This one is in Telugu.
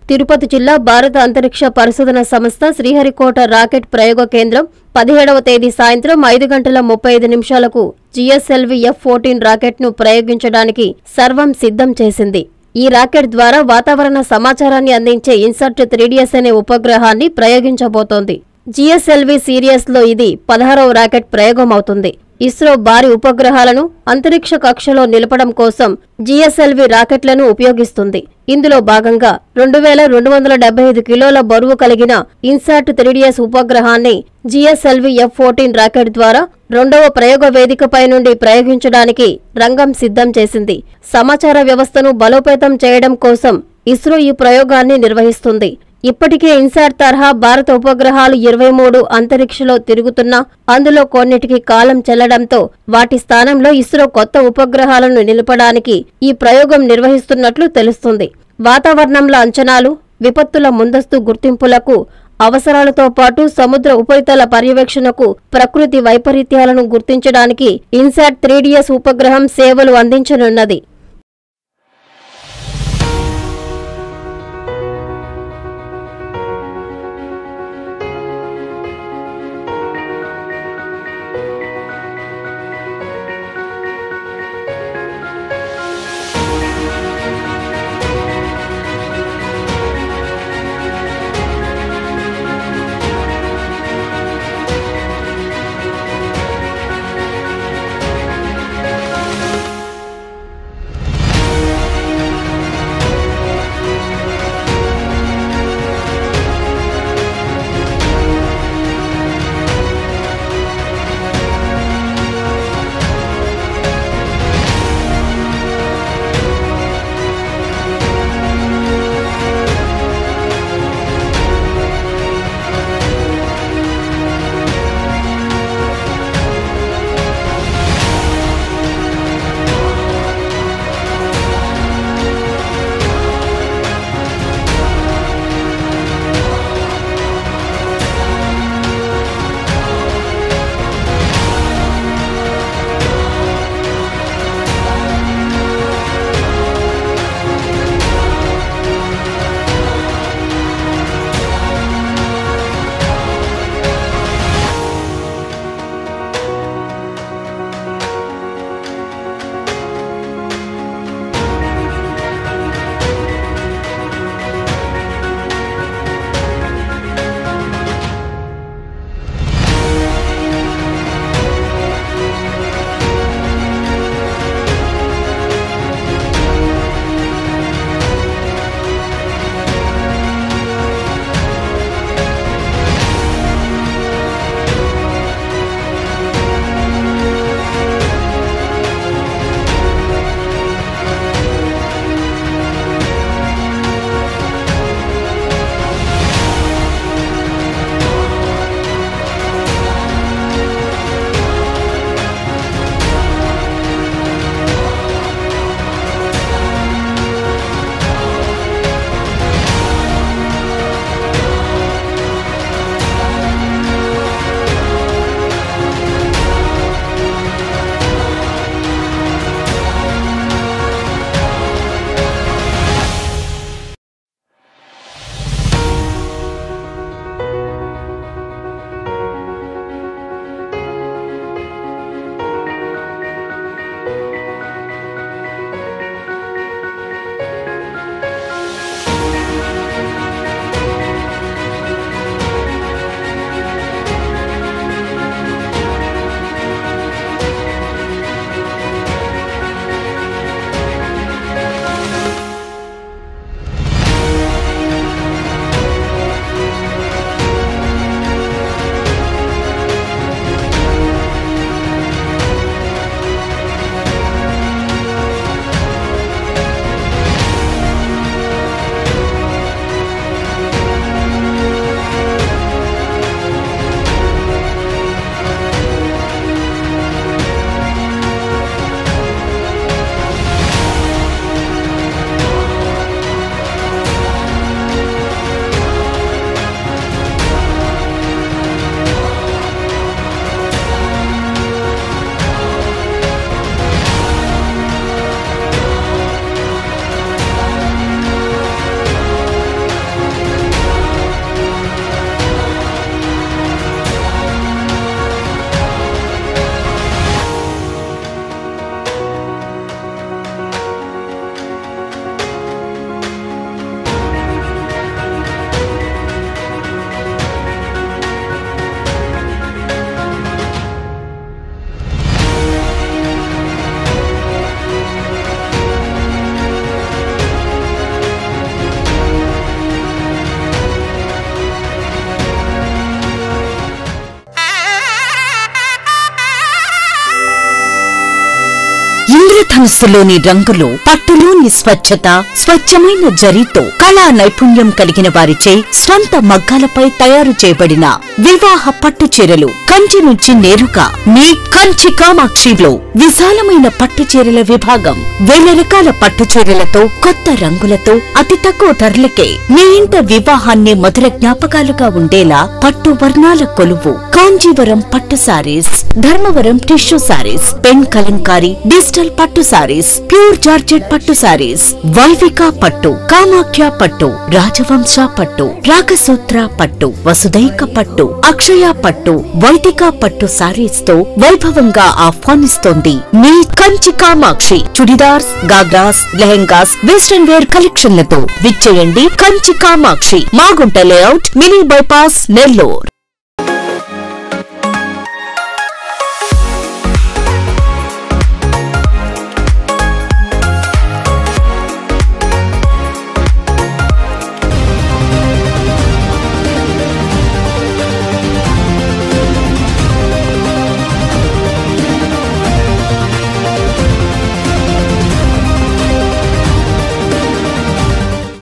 తిరుపతి జిల్లా భారత అంతరిక్ష పరిశోధన సంస్థ శ్రీహరికోట రాకెట్ ప్రయోగ కేంద్రం 17వ తేదీ సాయంత్రం 5 గంటల 35 నిమిషాలకు జిఎస్ఎల్వి F-14 రాకెట్ను ప్రయోగించడానికి సర్వం సిద్ధం చేసింది. ఈ రాకెట్ ద్వారా వాతావరణ సమాచారాన్ని అందించే ఇన్సర్ట్ 3DS అనే ఉపగ్రహాన్ని ప్రయోగించబోతోంది. జిఎస్ఎల్వి సిరీస్లో ఇది 16వ రాకెట్ ప్రయోగం అవుతుంది. ఇస్రో భారీ ఉపగ్రహాలను అంతరిక్ష కక్షలో నిలపడం కోసం జిఎస్ఎల్వి రాకెట్లను ఉపయోగిస్తుంది. ఇందులో భాగంగా 2275 కిలోల బరువు కలిగిన INSAT 3DS ఉపగ్రహాన్ని GSLV F-14 rocket ద్వారా రెండవ ప్రయోగ వేదికపై నుండి ప్రయోగించడానికి రంగం సిద్ధం చేసింది. సమాచార వ్యవస్థను బలోపేతం చేయడం కోసం ఇస్రో ఈ ప్రయోగాన్ని నిర్వహిస్తుంది. ఇప్పటికే ఇన్సాట్ తరహా భారత ఉపగ్రహాలు 23 అంతరిక్షలో తిరుగుతున్నా అందులో కొన్నిటికి కాలం చెల్లడంతో వాటి స్థానంలో ఇస్రో కొత్త ఉపగ్రహాలను నిలపడానికి ఈ ప్రయోగం నిర్వహిస్తున్నట్లు తెలుస్తుంది. వాతావరణంలో అంచనాలు, విపత్తుల ముందస్తు గుర్తింపులకు అవసరాలతో పాటు సముద్ర ఉపరితల పర్యవేక్షణకు ప్రకృతి వైపరీత్యాలను గుర్తించడానికి ఇన్సాట్ 3DS ఉపగ్రహం సేవలు అందించనున్నది. ఇంద్రధనుస్సులోని రంగులు, పట్టులోని స్వచ్ఛత, స్వచ్ఛమైన జరీతో కళా నైపుణ్యం కలిగిన వారిచే స్వంత మగ్గాలపై తయారు చేయబడిన వివాహ పట్టు చీరలు కంచి నుంచి నేరుగా మీ కంచి కామాక్షిలో విశాలమైన పట్టు చీరల విభాగం. వేల రకాల పట్టు చీరలతో, కొత్త రంగులతో, అతి తక్కువ ధరలకే మీ ఇంట వివాహాన్ని మధుర జ్ఞాపకాలుగా ఉండేలా పట్టు వర్ణాల కొలువు. కాంజీవరం పట్టు sarees, Dharmavaram tissue sarees, pen Kalamkari, digital పట్టు సారీస్, ప్యూర్ జార్జెట్ పట్టు సారీస్, వైవిక పట్టు, కామాఖ్య పట్టు, రాజవంశ పట్టు, రాగసూత్ర పట్టు, వసుదైక పట్టు, అక్షయ పట్టు, వైదిక పట్టు సారీస్ తో వైభవంగా ఆహ్వానిస్తోంది మీ కంచి కామాక్షి. చుడిదార్స్, గాగ్రాస్, లెహెంగాస్, వెస్టర్న్ వేర్ కలెక్షన్లతో విచ్చేయండి Kanchi Kamakshi, Magunta layout, mini bypass, Nellore.